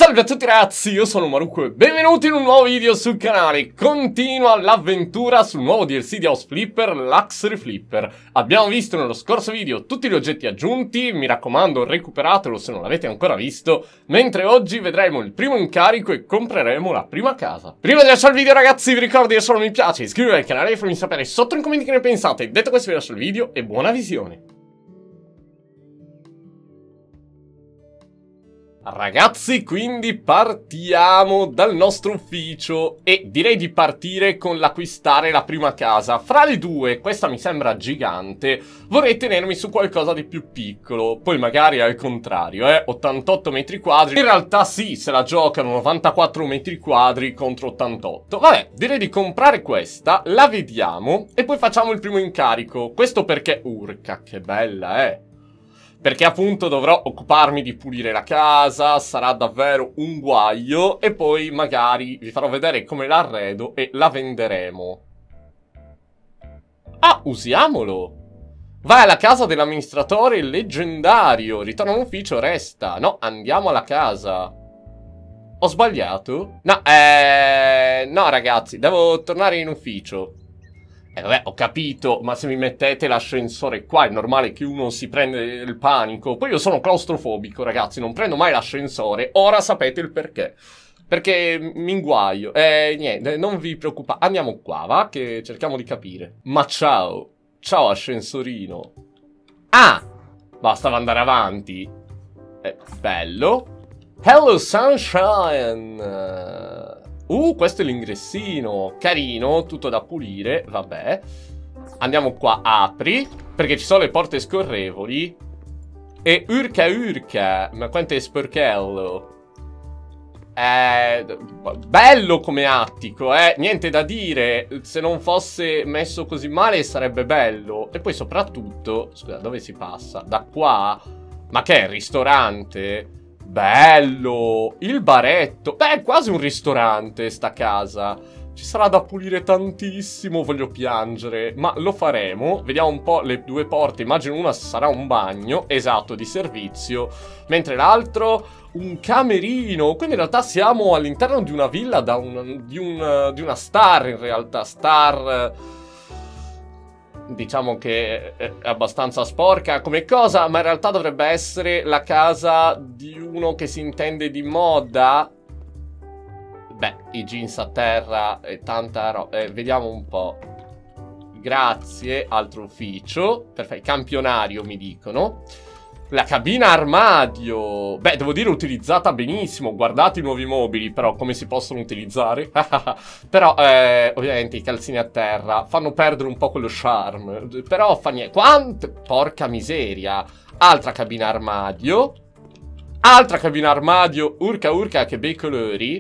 Salve a tutti ragazzi, io sono Maruko e benvenuti in un nuovo video sul canale. Continua l'avventura sul nuovo DLC di House Flipper, Luxury Flipper. Abbiamo visto nello scorso video tutti gli oggetti aggiunti, mi raccomando recuperatelo se non l'avete ancora visto, mentre oggi vedremo il primo incarico e compreremo la prima casa. Prima di lasciare il video ragazzi vi ricordo di lasciare un mi piace, iscrivetevi al canale e fatemi sapere sotto nei commenti che ne pensate. Detto questo vi lascio il video e buona visione. Ragazzi, quindi partiamo dal nostro ufficio e direi di partire con l'acquistare la prima casa. Fra le due, questa mi sembra gigante, vorrei tenermi su qualcosa di più piccolo, poi magari al contrario, 88 metri quadri. In realtà sì, se la giocano 94 metri quadri contro 88. Vabbè, direi di comprare questa, la vediamo e poi facciamo il primo incarico. Questo perché, urca, che bella, perché appunto dovrò occuparmi di pulire la casa, sarà davvero un guaio e poi magari vi farò vedere come l'arredo e la venderemo. Ah, usiamolo! Vai alla casa dell'amministratore leggendario, ritorna in ufficio, resta. No, andiamo alla casa. Ho sbagliato? No, no ragazzi, devo tornare in ufficio. Vabbè, ho capito, ma se mi mettete l'ascensore qua è normale che uno si prende il panico. Poi io sono claustrofobico, ragazzi, non prendo mai l'ascensore. Ora sapete il perché. Perché mi inguaio. Niente, non vi preoccupate. Andiamo qua, va, che cerchiamo di capire. Ma ciao. Ciao, ascensorino. Ah! Bastava andare avanti. Bello. Hello, sunshine. Questo è l'ingressino. Carino, tutto da pulire, vabbè. Andiamo qua, apri, perché ci sono le porte scorrevoli. E urca, ma quanto è sporchello. Bello come attico, niente da dire. Se non fosse messo così male sarebbe bello. E poi soprattutto, scusa, dove si passa? Da qua? Ma che è il ristorante? Bello! Il baretto! Beh, è quasi un ristorante sta casa. Ci sarà da pulire tantissimo, voglio piangere. Ma lo faremo. Vediamo un po' le due porte. Immagino una sarà un bagno, esatto, di servizio. Mentre l'altro, un camerino. Quindi in realtà siamo all'interno di una villa di una star, in realtà. Star... Diciamo che è abbastanza sporca come cosa, ma in realtà dovrebbe essere la casa di uno che si intende di moda. Beh, i jeans a terra e tanta roba. Vediamo un po'. Grazie, altro ufficio. Perfetto, campionario mi dicono. La cabina armadio. Beh, devo dire utilizzata benissimo. Guardate i nuovi mobili, però come si possono utilizzare? Però, ovviamente i calzini a terra fanno perdere un po' quello charme. Però fa niente. Quante? Porca miseria. Altra cabina armadio. Altra cabina armadio. Urca, che bei colori.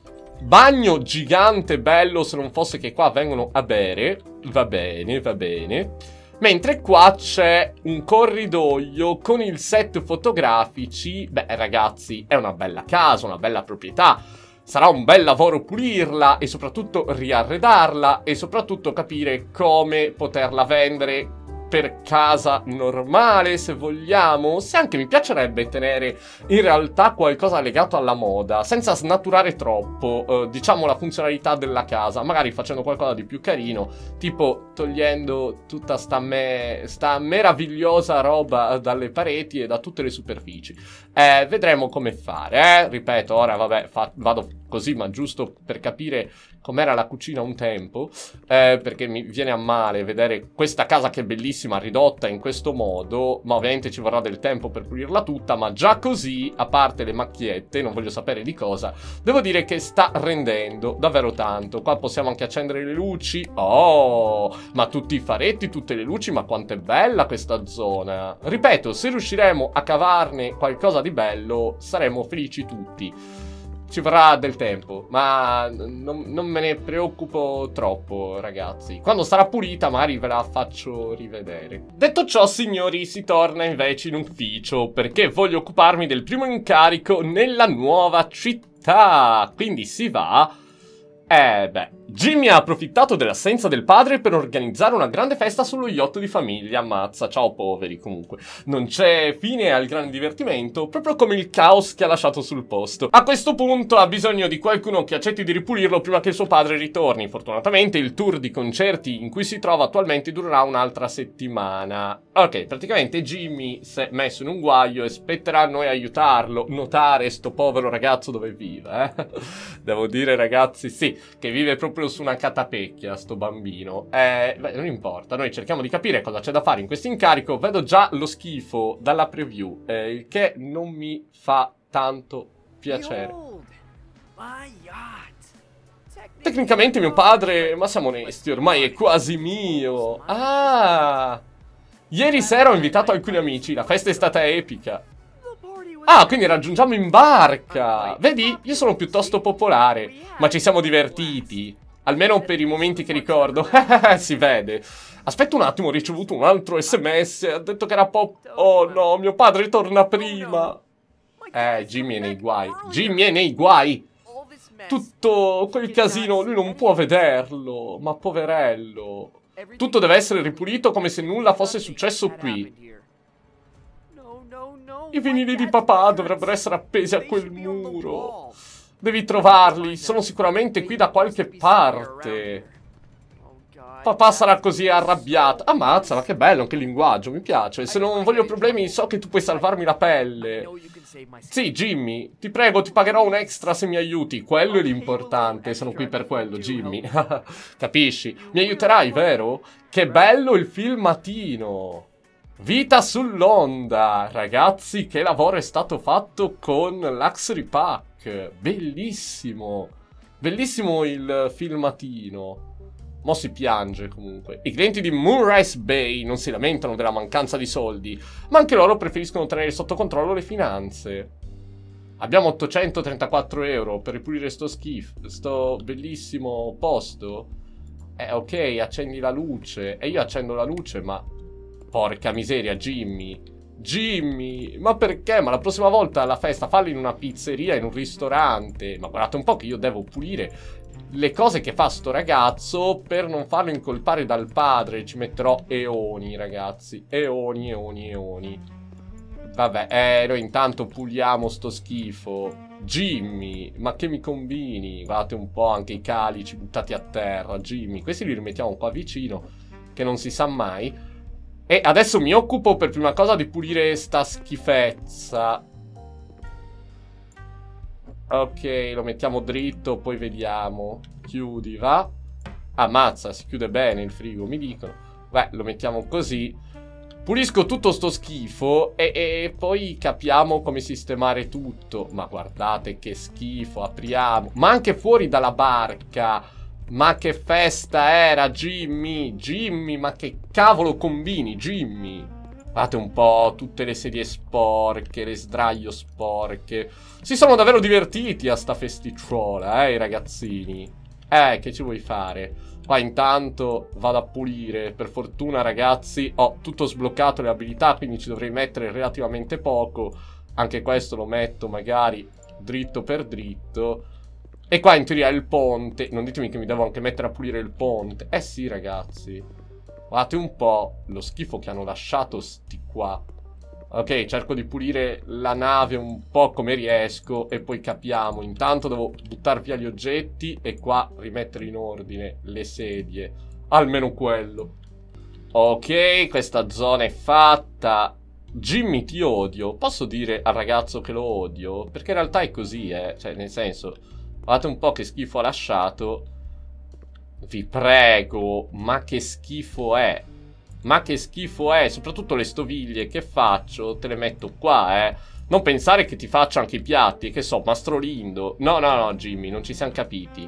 Bagno gigante bello, se non fosse che qua vengono a bere. Va bene, va bene. Mentre qua c'è un corridoio con il set fotografici. Beh, ragazzi, è una bella casa, una bella proprietà. Sarà un bel lavoro pulirla e soprattutto riarredarla e soprattutto capire come poterla vendere per casa normale, se vogliamo. Se anche mi piacerebbe tenere in realtà qualcosa legato alla moda, senza snaturare troppo, diciamo, la funzionalità della casa, magari facendo qualcosa di più carino, tipo togliendo tutta sta meravigliosa roba dalle pareti e da tutte le superfici. Vedremo come fare, ripeto, ora vabbè, vado così, ma giusto per capire com'era la cucina un tempo, perché mi viene a male vedere questa casa che è bellissima ridotta in questo modo, ma ovviamente ci vorrà del tempo per pulirla tutta, ma già così, a parte le macchiette, non voglio sapere di cosa, devo dire che sta rendendo davvero tanto. Qua possiamo anche accendere le luci. Oh, ma tutti i faretti, tutte le luci, ma quanto è bella questa zona. Ripeto, se riusciremo a cavarne qualcosa di bello, saremo felici tutti. Ci vorrà del tempo, ma non me ne preoccupo troppo, ragazzi. Quando sarà pulita magari ve la faccio rivedere. Detto ciò, signori, si torna invece in ufficio, perché voglio occuparmi del primo incarico nella nuova città. Quindi si va... beh, Jimmy ha approfittato dell'assenza del padre per organizzare una grande festa sullo yacht di famiglia. Ammazza, ciao poveri comunque. Non c'è fine al grande divertimento, proprio come il caos che ha lasciato sul posto. A questo punto ha bisogno di qualcuno che accetti di ripulirlo prima che suo padre ritorni. Fortunatamente il tour di concerti in cui si trova attualmente durerà un'altra settimana. Ok, praticamente Jimmy si è messo in un guaio e spetterà a noi aiutarlo. Notare sto povero ragazzo dove vive, Devo dire ragazzi, sì, che vive proprio su una catapecchia sto bambino. Beh, non importa, noi cerchiamo di capire cosa c'è da fare in questo incarico. Vedo già lo schifo dalla preview, il che non mi fa tanto piacere. Tecnicamente mio padre, ma siamo onesti, ormai è quasi mio. Ah, ieri sera ho invitato alcuni amici, la festa è stata epica. Ah, quindi raggiungiamo in barca. Vedi, io sono piuttosto popolare, ma ci siamo divertiti. Almeno per i momenti che ricordo. Si vede. Aspetta un attimo, ho ricevuto un altro SMS. Ha detto che era Oh no, mio padre torna prima. Jimmy è nei guai. Jimmy è nei guai. Tutto quel casino, lui non può vederlo. Ma poverello. Tutto deve essere ripulito come se nulla fosse successo qui. I vinili di papà dovrebbero essere appesi a quel muro. Devi trovarli, sono sicuramente qui da qualche parte. Papà sarà così arrabbiato. Ammazza, ma che bello, che linguaggio, mi piace. Se non voglio problemi, so che tu puoi salvarmi la pelle. Sì, Jimmy, ti prego, ti pagherò un extra se mi aiuti. Quello è l'importante, sono qui per quello, Jimmy. Capisci? Mi aiuterai, vero? Che bello il filmatino. Vita sull'onda. Ragazzi, che lavoro è stato fatto con Luxury Pack. Bellissimo. Bellissimo il filmatino. Mo si piange comunque. I clienti di Moonrise Bay non si lamentano della mancanza di soldi, ma anche loro preferiscono tenere sotto controllo le finanze. Abbiamo 834 euro per ripulire sto schifo, sto bellissimo posto. Ok, accendi la luce. E io accendo la luce, ma... Porca miseria, Jimmy. Jimmy, ma perché? Ma la prossima volta alla festa fallo in una pizzeria, in un ristorante. Ma guardate un po' che io devo pulire le cose che fa sto ragazzo per non farlo incolpare dal padre. Ci metterò eoni, ragazzi. Eoni, eoni, eoni. Vabbè, noi intanto puliamo sto schifo. Jimmy, ma che mi combini? Guardate un po' anche i calici buttati a terra. Jimmy, questi li rimettiamo qua vicino, che non si sa mai. E adesso mi occupo per prima cosa di pulire sta schifezza. Ok, lo mettiamo dritto, poi vediamo. Chiudi, va? Ammazza, si chiude bene il frigo, mi dicono. Beh, lo mettiamo così. Pulisco tutto sto schifo e poi capiamo come sistemare tutto. Ma guardate che schifo, apriamo. Ma anche fuori dalla barca. Ma che festa era, Jimmy? Jimmy, ma che cavolo combini, Jimmy? Guardate un po', tutte le sedie sporche, le sdraio sporche. Si sono davvero divertiti a sta festicciuola, i ragazzini. Che ci vuoi fare? Qua intanto vado a pulire. Per fortuna, ragazzi, ho tutto sbloccato le abilità, quindi ci dovrei mettere relativamente poco. Anche questo lo metto magari dritto per dritto. E qua in teoria è il ponte. Non ditemi che mi devo anche mettere a pulire il ponte. Sì, ragazzi. Guardate un po' lo schifo che hanno lasciato sti qua. Ok, cerco di pulire la nave un po' come riesco e poi capiamo. Intanto devo buttare via gli oggetti e qua rimettere in ordine le sedie. Almeno quello. Ok, questa zona è fatta. Jimmy, ti odio. Posso dire al ragazzo che lo odio? Perché in realtà è così, Cioè, nel senso... Guardate un po' che schifo ha lasciato. Vi prego, ma che schifo è? Ma che schifo è? Soprattutto le stoviglie che faccio, te le metto qua, Non pensare che ti faccio anche i piatti, che so, Mastrolindo. No, no, no, Jimmy, non ci siamo capiti.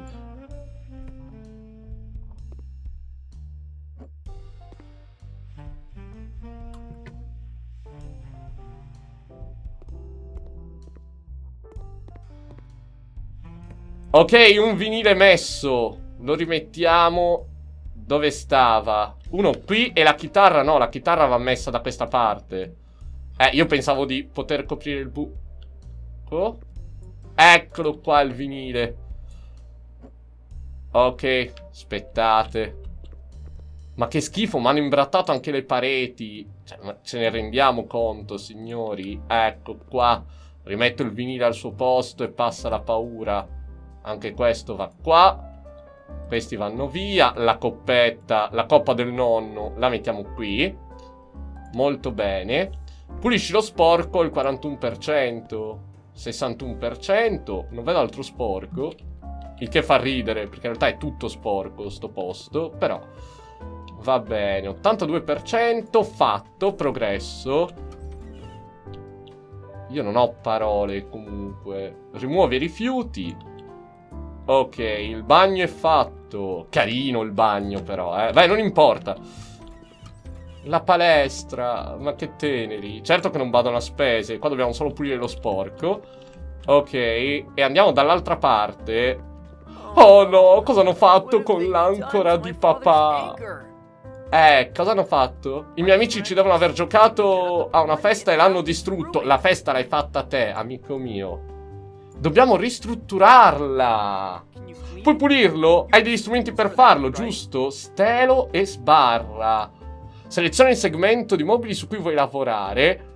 Ok, un vinile messo. Lo rimettiamo dove stava. Uno qui e la chitarra no, la chitarra va messa da questa parte. Io pensavo di poter coprire il buco. Eccolo qua il vinile. Ok, aspettate. Ma che schifo, mi hanno imbrattato anche le pareti. Cioè, ma ce ne rendiamo conto, signori? Ecco qua. Rimetto il vinile al suo posto e passa la paura. Anche questo va qua. Questi vanno via. La coppetta, la coppa del nonno, la mettiamo qui. Molto bene. Pulisci lo sporco, il 41%. 61%. Non vedo altro sporco. Il che fa ridere, perché in realtà è tutto sporco sto posto. Però va bene. 82%. Fatto. Progresso. Io non ho parole comunque. Rimuovi i rifiuti. Ok, il bagno è fatto. Carino il bagno però, Beh, non importa. La palestra. Ma che teneri. Certo che non vadano a spese. Qua dobbiamo solo pulire lo sporco. Ok, e andiamo dall'altra parte. Oh no, cosa hanno fatto con l'ancora di papà? Cosa hanno fatto? I miei amici ci devono aver giocato a una festa e l'hanno distrutto. La festa l'hai fatta te, amico mio. Dobbiamo ristrutturarla. Puoi pulirlo? Hai degli strumenti per farlo, giusto? Stelo e sbarra. Seleziona il segmento di mobili su cui vuoi lavorare.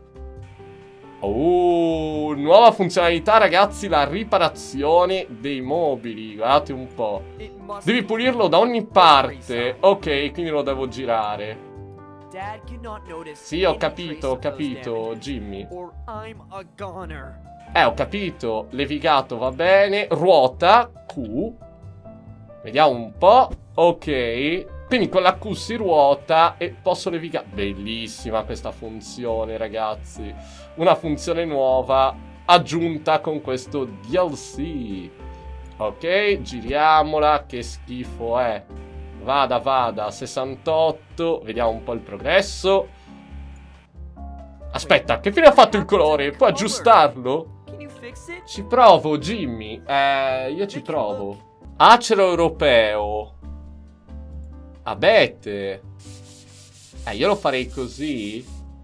Oh, nuova funzionalità, ragazzi, la riparazione dei mobili. Guardate un po'. Devi pulirlo da ogni parte. Ok, quindi lo devo girare. Sì, ho capito, Jimmy. Ho capito. Levigato va bene. Ruota, Q. Vediamo un po'. Ok. Quindi con la Q si ruota e posso levigare. Bellissima questa funzione, ragazzi. Una funzione nuova aggiunta con questo DLC. Ok, giriamola. Che schifo è. Vada, 68. Vediamo un po' il progresso. Aspetta, che fine ha fatto il colore? Puoi aggiustarlo? Ci provo, Jimmy. Io ci provo. Acero europeo. Abete. Io lo farei così.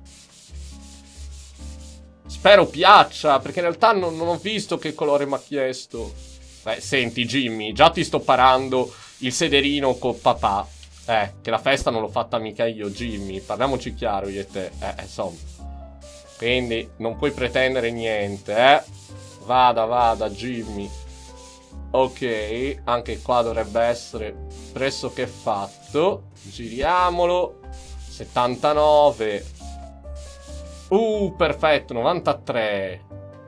Spero piaccia, perché in realtà non ho visto che colore mi ha chiesto. Senti Jimmy, già ti sto parando il sederino con papà. Che la festa non l'ho fatta mica io, Jimmy. Parliamoci chiaro io e te. Insomma. Quindi non puoi pretendere niente, Vada, Jimmy. Ok, anche qua dovrebbe essere pressoché fatto. Giriamolo. 79. Perfetto, 93.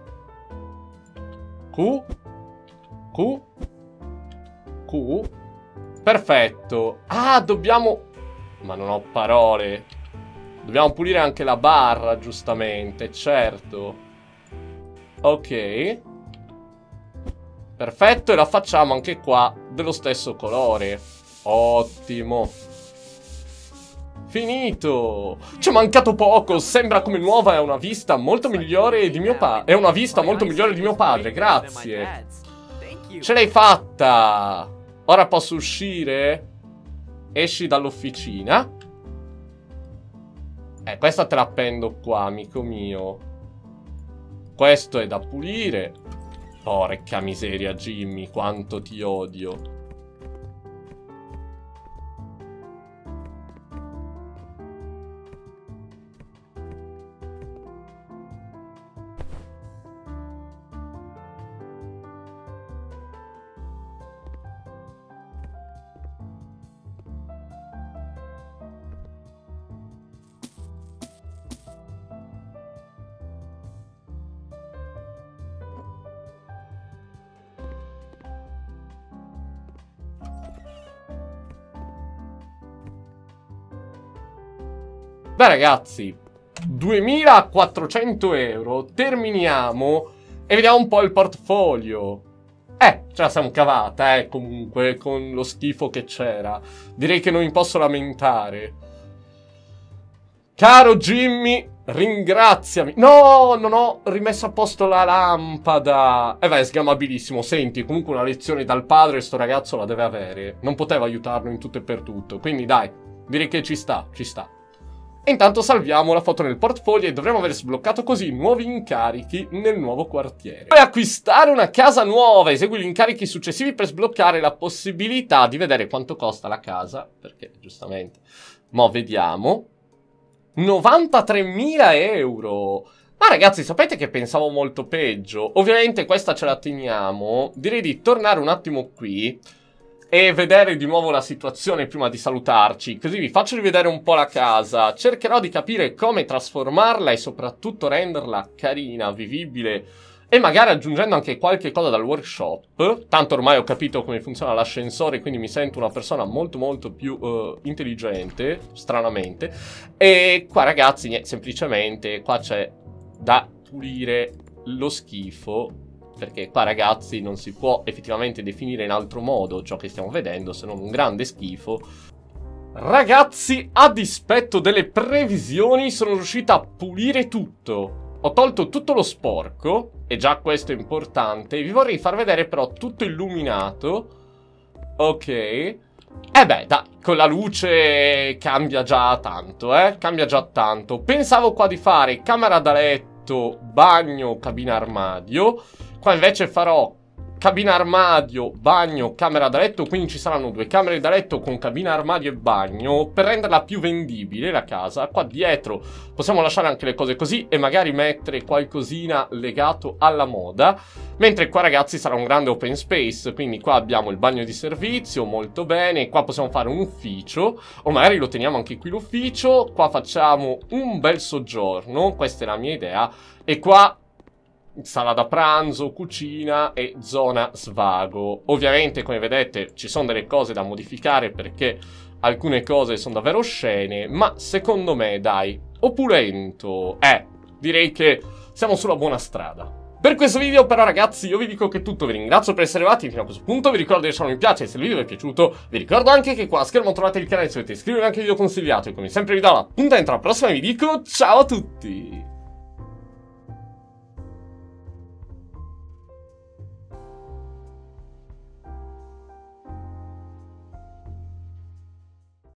Q. Perfetto. Dobbiamo... Ma non ho parole. Dobbiamo pulire anche la barra, giustamente, certo. Ok. Perfetto, e la facciamo anche qua dello stesso colore. Ottimo. Finito. Ci è mancato poco. Sembra come nuova. È una vista molto migliore di mio padre. È una vista molto migliore di mio padre. Grazie. Ce l'hai fatta. Ora posso uscire? Esci dall'officina. Questa te la appendo qua, amico mio. Questo è da pulire. Porca miseria, Jimmy, quanto ti odio. Beh ragazzi, 2400 euro, terminiamo e vediamo un po' il portfolio. Ce la siamo cavata, comunque, con lo schifo che c'era. Direi che non mi posso lamentare. Caro Jimmy, ringraziami. No, non ho rimesso a posto la lampada. È sgamabilissimo. Senti, comunque una lezione dal padre sto ragazzo la deve avere. Non poteva aiutarlo in tutto e per tutto. Quindi dai, direi che ci sta, ci sta. E intanto salviamo la foto nel portfolio e dovremo aver sbloccato così nuovi incarichi nel nuovo quartiere. Puoi acquistare una casa nuova, esegui gli incarichi successivi per sbloccare la possibilità di vedere quanto costa la casa, perché giustamente, mo vediamo, 93.000 euro. Ma ragazzi, sapete che pensavo molto peggio? Ovviamente questa ce la teniamo, direi di tornare un attimo qui e vedere di nuovo la situazione prima di salutarci, così vi faccio rivedere un po' la casa, cercherò di capire come trasformarla e soprattutto renderla carina, vivibile e magari aggiungendo anche qualche cosa dal workshop, tanto ormai ho capito come funziona l'ascensore, quindi mi sento una persona molto più intelligente, stranamente, e qua ragazzi, semplicemente qua c'è da pulire lo schifo, perché qua ragazzi non si può effettivamente definire in altro modo ciò che stiamo vedendo se non un grande schifo. Ragazzi, a dispetto delle previsioni sono riuscito a pulire tutto. Ho tolto tutto lo sporco, e già questo è importante. Vi vorrei far vedere però tutto illuminato. Ok. Beh, dai, con la luce cambia già tanto, cambia già tanto. Pensavo qua di fare camera da letto, bagno, cabina armadio. Qua invece farò cabina armadio, bagno, camera da letto, quindi ci saranno 2 camere da letto con cabina armadio e bagno per renderla più vendibile la casa. Qua dietro possiamo lasciare anche le cose così e magari mettere qualcosina legato alla moda, mentre qua ragazzi sarà un grande open space, quindi qua abbiamo il bagno di servizio, molto bene, qua possiamo fare un ufficio o magari lo teniamo anche qui l'ufficio, qua facciamo un bel soggiorno, questa è la mia idea, e qua sala da pranzo, cucina e zona svago. Ovviamente, come vedete, ci sono delle cose da modificare perché alcune cose sono davvero oscene, ma secondo me, dai, opulento. Direi che siamo sulla buona strada. Per questo video però ragazzi io vi dico che è tutto, vi ringrazio per essere arrivati fino a questo punto, vi ricordo di lasciare un mi piace se il video vi è piaciuto, vi ricordo anche che qua a schermo trovate il canale se volete iscrivervi anche al video consigliato e come sempre vi do l'appuntamento alla prossima e vi dico ciao a tutti!